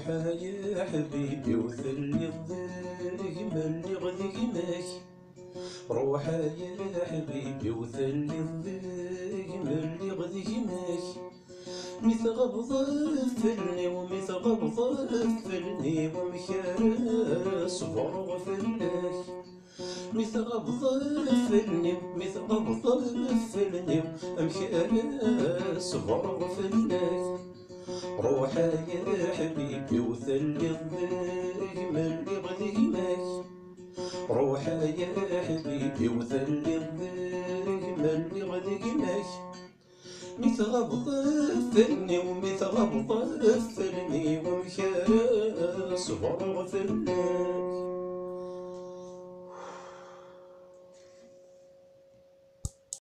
روحها يا حبيبي وثلي الضيق ملي غذيناك. روحها يا حبيبي وثلي الضيق ملي غذيناك. مثغبض فلني ومثغبض فلني ومكارس غرغفلك. مثغبض فلني مثغبض فلني ومكارس غرغفلك. روحها يا حبيبي وثلي الضيق ملي غذيناك. روحها يا حبيبي وثلي الضيق ملي غذيناك. مثغبط فلني ومثغبط فلني ومكاس غرغفلك.